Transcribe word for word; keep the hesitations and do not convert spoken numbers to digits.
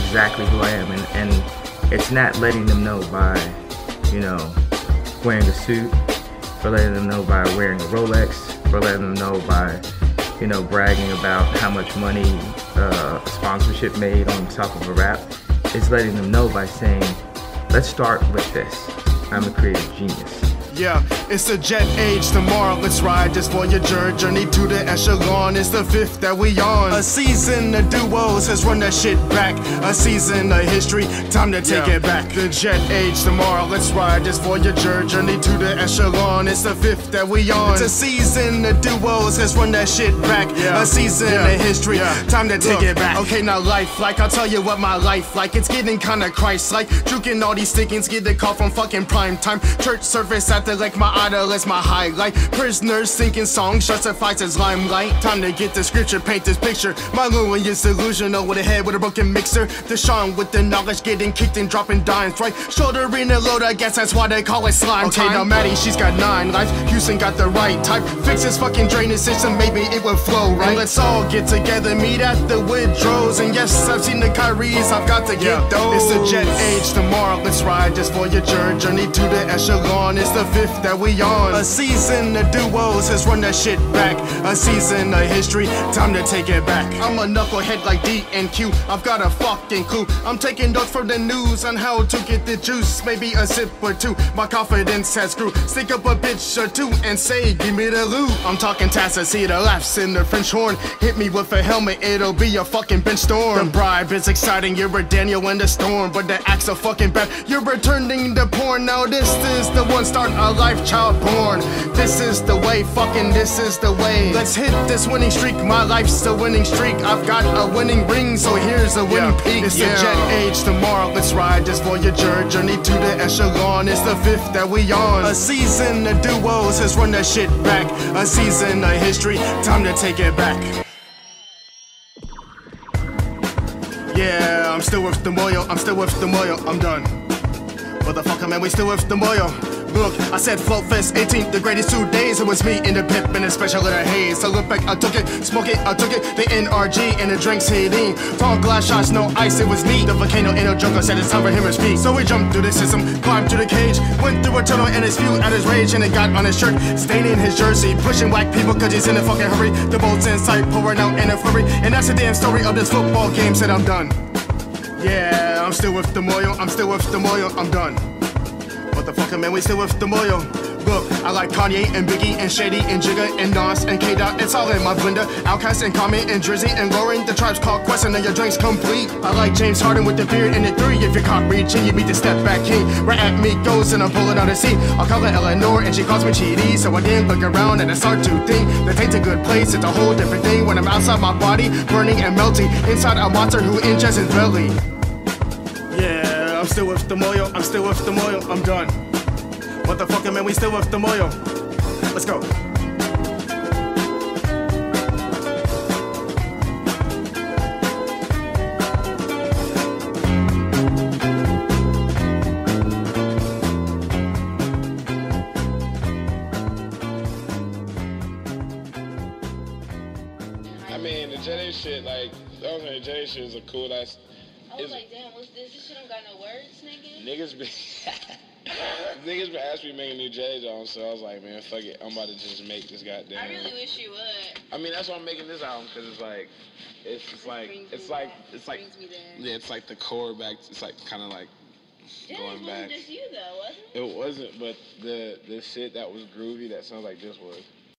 exactly who I am, and, and it's not letting them know by, you know, wearing a suit, for letting them know by wearing a Rolex, for letting them know by, you know, bragging about how much money uh, a sponsorship made on top of a rap. It's letting them know by saying, let's start with this. I'm a creative genius. Yeah, it's the jet age tomorrow. Let's ride just for your journey to the echelon. It's the fifth that we on. A season of duos has run that shit back. A season of history, time to take yeah. it back. The jet age tomorrow. Let's ride just for your journey to the echelon. It's the fifth that we on. It's a season of duos has run that shit back. Yeah. A season yeah. of history, yeah. time to take Look, it back. Okay, now life like, I'll tell you what my life like. It's getting kinda Christ-like. Juking all these stickings, get the call from fucking prime time. Church service at the like my idol is my highlight. Prisoners singing songs justifies as limelight. Time to get the scripture, paint this picture. My Louis is delusional with a head with a broken mixer. Deshaun with the knowledge, getting kicked and dropping dimes, right? Shouldering a load, I guess that's why they call it slime okay, time. Now Maddie, she's got nine lives. Houston got the right type. Fix this fucking drainage system, maybe it will flow, right? And let's all get together, meet at the Withdrows. And yes, I've seen the Kyries, I've got to get yeah. those. It's the jet age tomorrow. Let's ride just for your journey to the echelon. It's the fifth that we on. A season of duos has run that shit back. A season of history, time to take it back. I'm a knucklehead like D and Q. I've got a fucking clue. I'm taking notes from the news on how to get the juice. Maybe a sip or two. My confidence has grew. Stick up a bitch or two and say, give me the loot. I'm talking Tassa, see the laughs in the French horn. Hit me with a helmet, it'll be a fucking bench storm. The bribe is exciting, you're a Daniel in the storm, but the acts are fucking bad. You're returning to porn. Now this is the one start a life child born. This is the way, fucking this is the way. Let's hit this winning streak, my life's a winning streak. I've got a winning ring, so here's a winning yeah. peak. It's yeah. the jet age tomorrow. Let's ride just for your journey to the echelon. It's the fifth that we on. A season of duos has run that shit back. A season of history, time to take it back. Yeah, I'm still with the moyo, I'm still with the moyo, I'm done. Motherfucker, man, we still with the moyo. Look, I said Float Fest eighteenth, the greatest two days. It was me in the pip and a special in the haze. I look back, I took it, smoke it, I took it. The N R G and the drinks hitting. Tall glass shots, no ice, it was me. The volcano in a jungle said it's time for him to speak. So we jumped through the system, climbed through the cage. Went through a tunnel and it spewed out his rage. And it got on his shirt, staining his jersey. Pushing whack people cause he's in a fucking hurry. The bolts inside, pouring out in a flurry. And that's the damn story of this football game, said I'm done. Yeah, I'm still with the moyo, I'm still with the moyo, I'm done. Motherfucker, man, we still with the moyo. Look, I like Kanye and Biggie and Shady and Jigga and Nas and K-Dot. It's all in my blender. Outkast and Common and Drizzy and Lauren. The Tribe's called Quest and your drink's complete. I like James Harden with the beard and the three. If you're caught reaching, you beat the step back king. Right at me goes and I'm pulling on the seat. I'll call her Eleanor and she calls me Cheaty. So I didn't look around and I start to think that tain't a good place. It's a whole different thing when I'm outside my body, burning and melting. Inside a monster who ingests his belly. Yeah, I'm still with the moyo, I'm still with the moyo, I'm done. Motherfucker, man, we still with the moyo. Let's go. I mean, the J shit, like, the only J shit is a cool ass. I was like, damn, what's this? This shit don't got no words, nigga? Niggas be Niggas been asking me to make a new J on, so I was like, man, fuck it, I'm about to just make this goddamn. I really wish you would. I mean, that's why I'm making this album, cause it's like, it's just like, it's like, it's like, yeah, it's like the core back. It's like kind of like going back. It wasn't just you though, wasn't it? It wasn't, but the the shit that was groovy that sounds like this was.